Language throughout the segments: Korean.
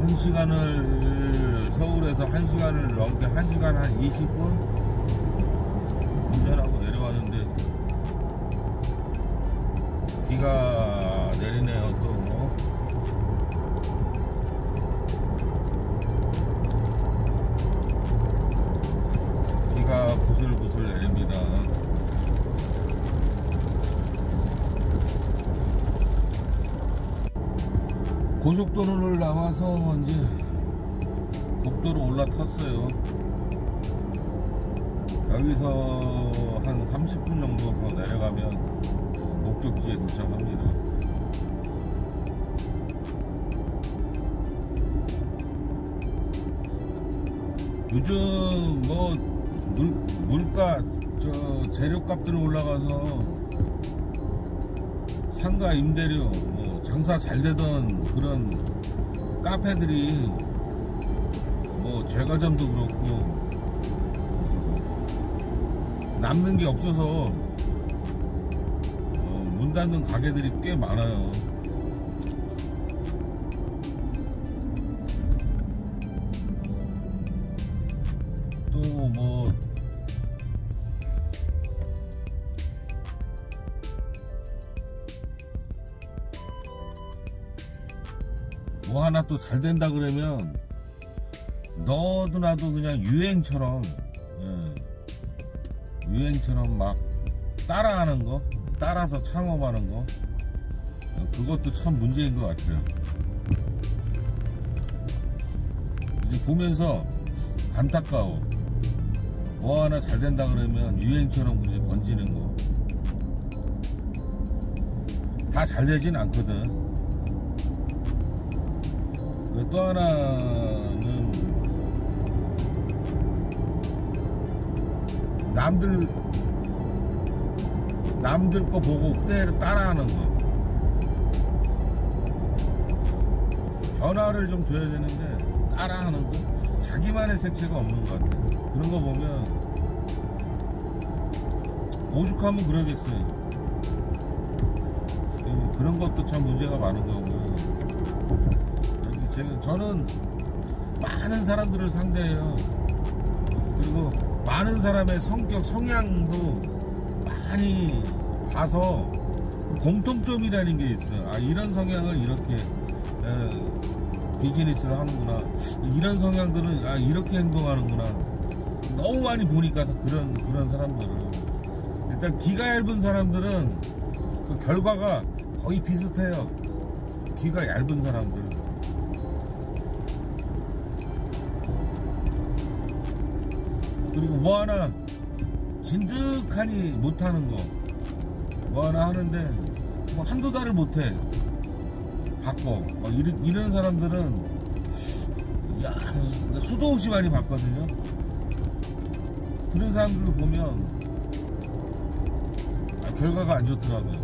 1시간을 서울에서 1시간을 넘게 1시간 한 20분 운전하고 내려왔는데 비가 내리네요. 또 비가 부슬부슬 내립니다. 고속도로를 나와서 이제 국도로 올라탔어요. 여기서 한 30분 정도 더 내려가면 목적지에 도착합니다. 요즘 뭐 물가 재료값들 올라가서 상가 임대료 뭐 장사 잘 되던 그런 카페들이 뭐 제과점도 그렇고 남는 게 없어서 문 닫는 가게들이 꽤 많아요. 또 뭐 하나 또 잘 된다 그러면 너도 나도 그냥 유행처럼 막 따라하는 거, 따라서 창업하는 거, 그것도 참 문제인 것 같아요. 이제 보면서 안타까워. 뭐 하나 잘 된다 그러면 유행처럼 이제 번지는 거. 다 잘 되진 않거든. 또 하나는 남들 거 보고 그대로 따라하는 거. 변화를 좀 줘야 되는데 따라하는 거, 자기만의 색채가 없는 것 같아요. 그런 거 보면 오죽하면 그러겠어요. 그런 것도 참 문제가 많은 거고. 저는 많은 사람들을 상대해요. 그리고 많은 사람의 성격, 성향도 많이 봐서 공통점이라는 게 있어요. 아, 이런 성향은 이렇게 비즈니스를 하는구나. 이런 성향들은 아, 이렇게 행동하는구나. 너무 많이 보니까 그런 사람들은 일단 귀가 얇은 사람들은 그 결과가 거의 비슷해요. 귀가 얇은 사람들. 그리고 뭐 하나 진득하니 못하는 거, 뭐 하나 하는데 뭐 한두 달을 못해 바꿔. 이런 사람들은 야, 수도 없이 많이 봤거든요. 그런 사람들을 보면 결과가 안 좋더라고요.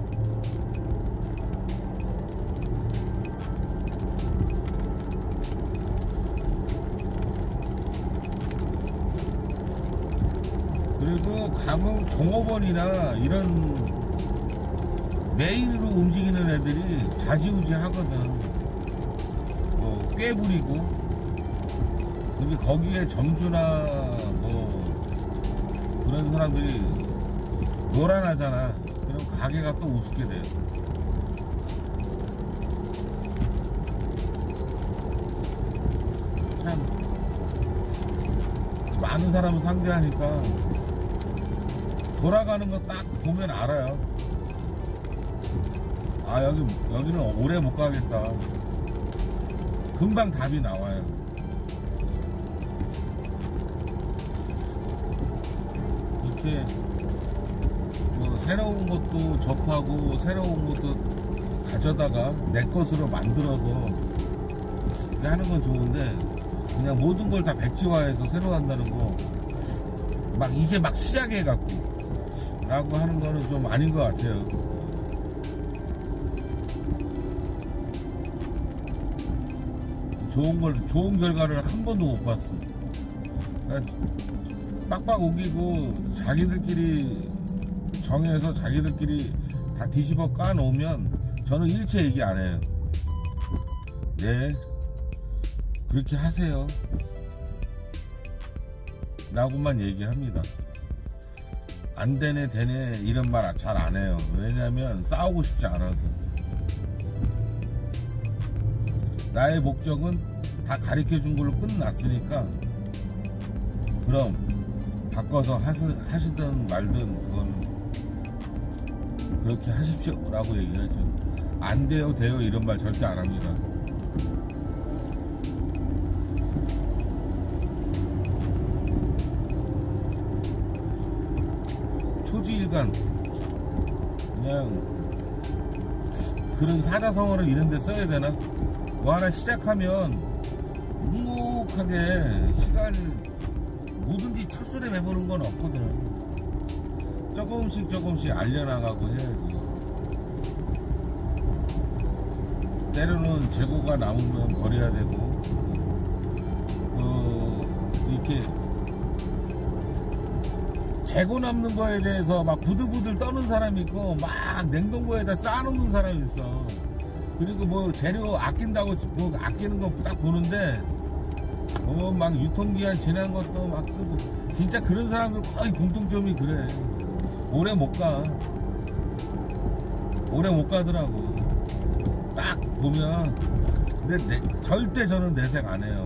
그리고 가끔 종업원이나 이런 메인으로 움직이는 애들이 좌지우지 하거든. 뭐 꾀부리고, 근데 거기에 점주나 뭐 그런 사람들이 노란하잖아. 그럼 가게가 또 우습게 돼요. 참 많은 사람을 상대하니까 돌아가는 거 딱 보면 알아요. 아, 여기는 오래 못 가겠다. 금방 답이 나와요. 이렇게 뭐 새로운 것도 접하고 새로운 것도 가져다가 내 것으로 만들어서 하는 건 좋은데, 그냥 모든 걸 다 백지화해서 새로 한다는 거 이제 막 시작해갖고 라고 하는 거는 좀 아닌 것 같아요. 좋은 결과를 한 번도 못 봤어. 빡빡 우기고 자기들끼리 정해서 자기들끼리 다 뒤집어 까놓으면 저는 일체 얘기 안 해요. 네, 그렇게 하세요 라고만 얘기합니다. 안 되네 되네 이런 말 잘 안 해요. 왜냐면 싸우고 싶지 않아서. 나의 목적은 다 가르쳐 준 걸로 끝났으니까 그럼 바꿔서 하시든 말든 그건 그렇게 하십시오 라고 얘기하죠. 안 돼요 돼요 이런 말 절대 안 합니다. 초지일관 그냥 그런 사자성어를 이런 데 써야 되나? 뭐 하나 시작하면 묵묵하게 시간을 뭐든지 첫술에 매보는 건 없거든. 조금씩 알려나가고 해야지. 때로는 재고가 남으면 버려야 되고 이렇게 재고 남는 거에 대해서 막 부들부들 떠는 사람이 있고 막 냉동고에다 쌓아놓는 사람이 있어. 그리고 뭐 재료 아낀다고 뭐 아끼는 거 딱 보는데 막 유통기한 지난 것도 막 쓰고 진짜 그런 사람들 거의 공통점이 그래. 오래 못 가더라고. 딱 보면 근데 절대 저는 내색 안 해요.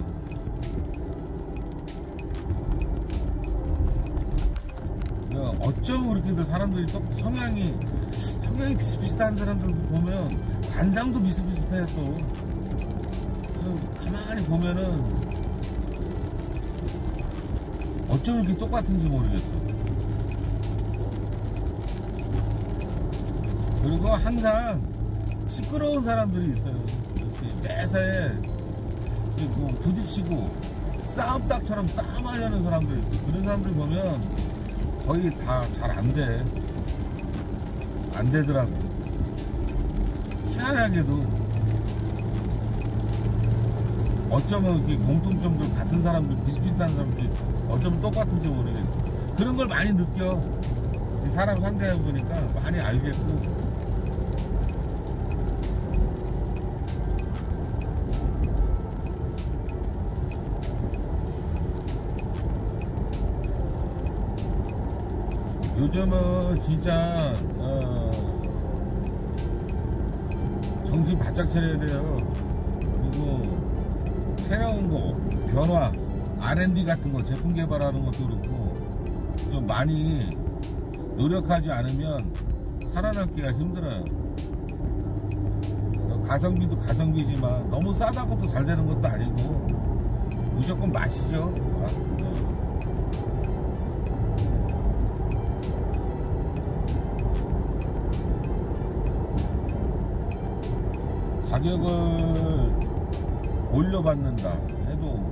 어쩌면 그렇게 사람들이 또 성향이 비슷비슷한 사람들 보면 관상도 비슷비슷해. 또 가만히 보면은 어쩌면 이렇게 똑같은지 모르겠어. 그리고 항상 시끄러운 사람들이 있어요. 이렇게 매사에 뭐 부딪히고 싸움닭처럼 싸움하려는 사람들이 있어요. 그런 사람들 보면 거의 다 잘 안 되더라고. 희한하게도 어쩌면 이렇게 공통점들 같은 사람들 비슷비슷한 사람들이 어쩌면 똑같은지 모르겠어. 그런 걸 많이 느껴. 사람 상대해 보니까 많이 알겠고. 요즘은 진짜 정신 바짝 차려야 돼요. 그리고 새로운 거 변화 R&D 같은 거 제품 개발하는 것도 그렇고 좀 많이 노력하지 않으면 살아남기가 힘들어요. 가성비도 가성비지만 너무 싸다고 또 잘 되는 것도 아니고 무조건 맛이죠. 가격을 올려받는다 해도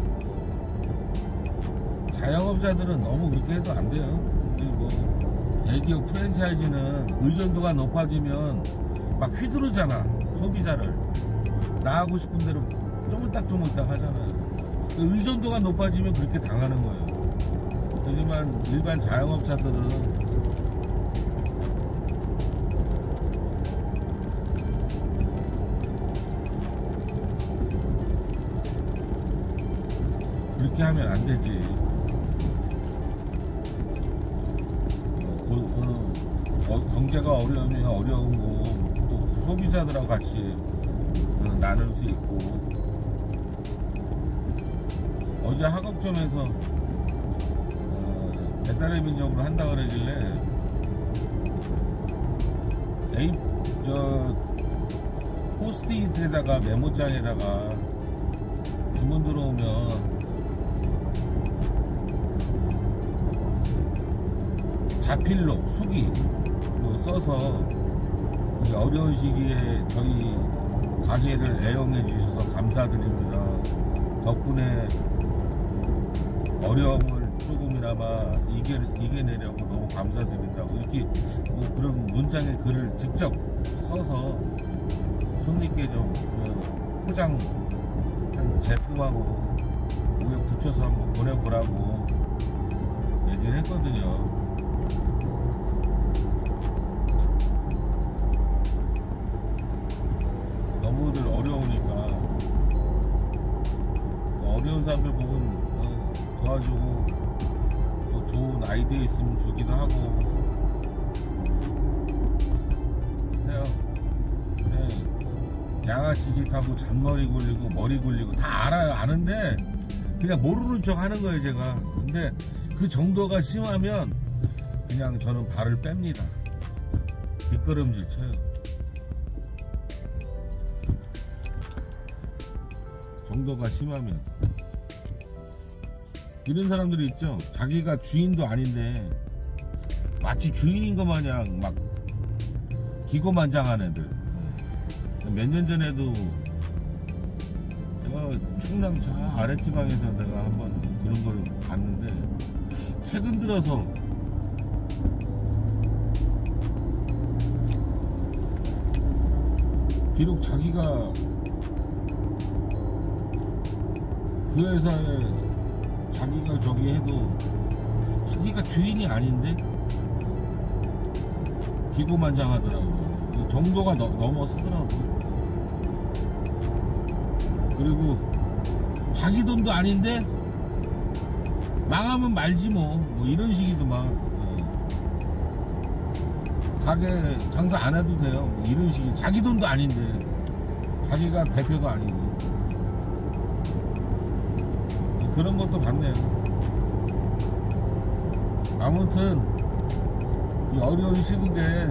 자영업자들은 너무 그렇게 해도 안 돼요. 그리고 대기업 프랜차이즈는 의존도가 높아지면 막 휘두르잖아. 소비자를 나하고 싶은 대로 쪼물딱 하잖아요. 의존도가 높아지면 그렇게 당하는 거예요. 하지만 일반 자영업자들은 그렇게 하면 안 되지. 경제가 어려우면 어려운 거 또 소비자들하고 같이 나눌 수 있고. 어제 학업점에서 배달의 민족으로 한다 그러길래 포스트잇에다가 메모장에다가 주문 들어오면 자필로 수기 써서 이 어려운 시기에 저희 가게를 애용해 주셔서 감사드립니다. 덕분에 어려움을 조금이나마 이겨내려고 너무 감사드린다고 이렇게 뭐 그런 문장에 글을 직접 써서 손님께 좀 포장한 제품하고 위에 붙여서 한번 보내보라고 얘기를 했거든요. 너무들 어려우니까 사람들 보면 도와주고 또 좋은 아이디어 있으면 주기도 하고 해요. 네. 양아치 짓하고 잔머리 굴리고 머리 굴리고 다 알아요. 아는데 그냥 모르는 척 하는 거예요 제가. 근데 그 정도가 심하면 그냥 저는 발을 뺍니다. 뒷걸음질 쳐요. 정도가 심하면. 이런 사람들이 있죠. 자기가 주인도 아닌데 마치 주인인 것 마냥 막 기고만장한 애들. 몇 년 전에도 내가 충남 저 아랫지방에서 내가 한번 그런 걸 봤는데, 최근 들어서 비록 자기가 그 회사에 자기가 저기 해도 자기가 주인이 아닌데 기고만장하더라고요. 정도가 넘어서더라고요. 그리고 자기 돈도 아닌데 망하면 말지 뭐 이런 식이더만. 가게 장사 안 해도 돼요 뭐 이런 식이. 자기 돈도 아닌데, 자기가 대표도 아니고 그런 것도 봤네요. 아무튼 이 어려운 시국에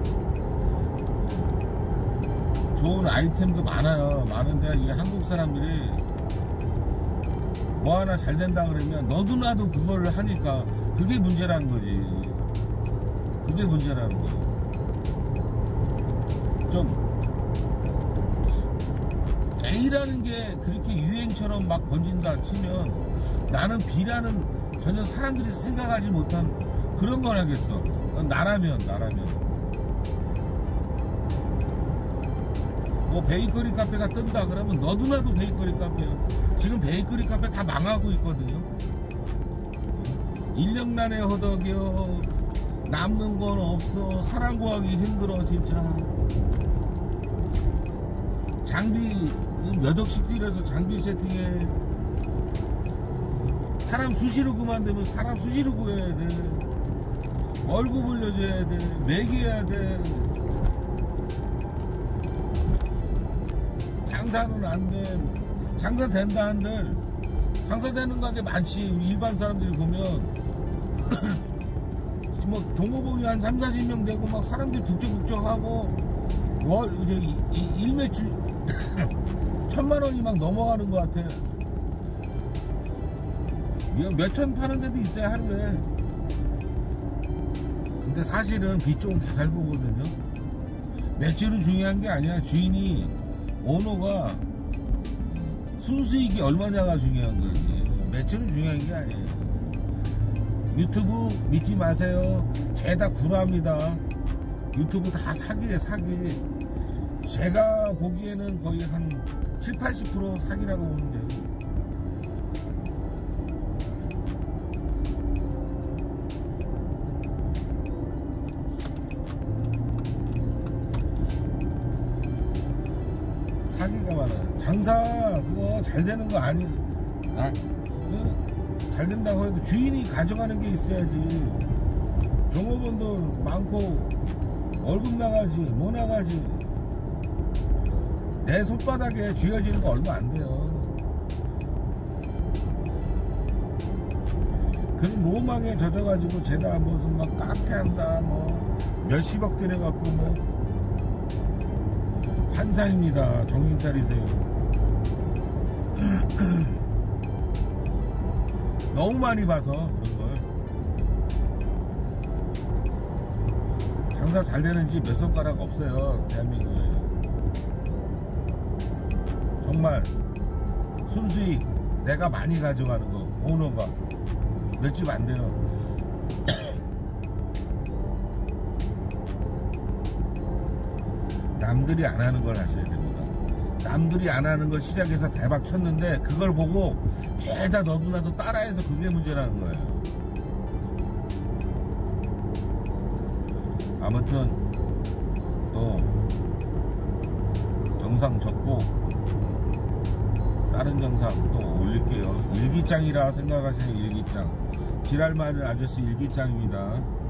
좋은 아이템도 많아요. 많은데 이게 한국 사람들이 뭐 하나 잘 된다 그러면 너도 나도 그걸 하니까 그게 문제라는 거지. 그게 문제라는 거예요. 좀 A라는 게 그렇게 유행처럼 막 번진다 치면 나는 B라는 전혀 사람들이 생각하지 못한 그런 걸 하겠어. 나라면 뭐 베이커리 카페가 뜬다 그러면 너도 나도 베이커리 카페야. 지금 베이커리 카페 다 망하고 있거든요. 인력난에 허덕여 남는 건 없어. 사람 구하기 힘들어 진짜. 장비 몇 억씩 들여서 장비 세팅해. 사람 수시로 그만두면 사람 수시로 구해야 돼. 월급을 내줘야 돼. 매겨야 돼. 장사는 안 돼. 장사 된다 한들 장사 되는 가게 많지. 일반 사람들이 보면 뭐 종업원이 한 30-40명 되고 막 사람들이 북적북적하고 일매출 1000만원이 막 넘어가는 것 같아. 몇천 파는 데도 있어요 하루에. 근데 사실은 빚 좋은 개살 보거든요. 매출은 중요한 게 아니야. 주인이 오너가 순수익이 얼마냐가 중요한 거지. 매출은 중요한 게 아니에요. 유튜브 믿지 마세요. 죄다 구라입니다. 유튜브 다 사기예요, 사기. 제가 보기에는 거의 한 70-80% 사기라고 보면 돼요. 사기가 많아요. 장사 그거 잘 되는 거 아니. 잘 된다고 해도 주인이 가져가는 게 있어야지. 종업원도 많고 월급 나가지 뭐 나가지. 내 손바닥에 쥐어지는 거 얼마 안 돼요. 그런 로망에 젖어가지고 제가 무슨 막 카페 한다 뭐 몇십억 들여갖고 뭐 환상입니다. 정신 차리세요. 너무 많이 봐서 그런 걸. 장사 잘 되는 집 몇 손가락 없어요 대한민국에. 정말 순수익 내가 많이 가져가는 거. 오너가 몇 집 안 돼요. 남들이 안 하는 걸 하셔야 됩니다. 남들이 안 하는 걸 시작해서 대박 쳤는데 그걸 보고 죄다 너도 나도 따라해서 그게 문제라는 거예요. 아무튼 또 영상 접고 다른 영상 또 올릴게요. 일기장이라 생각하시는 일기장. 지랄 많은 아저씨 일기장입니다.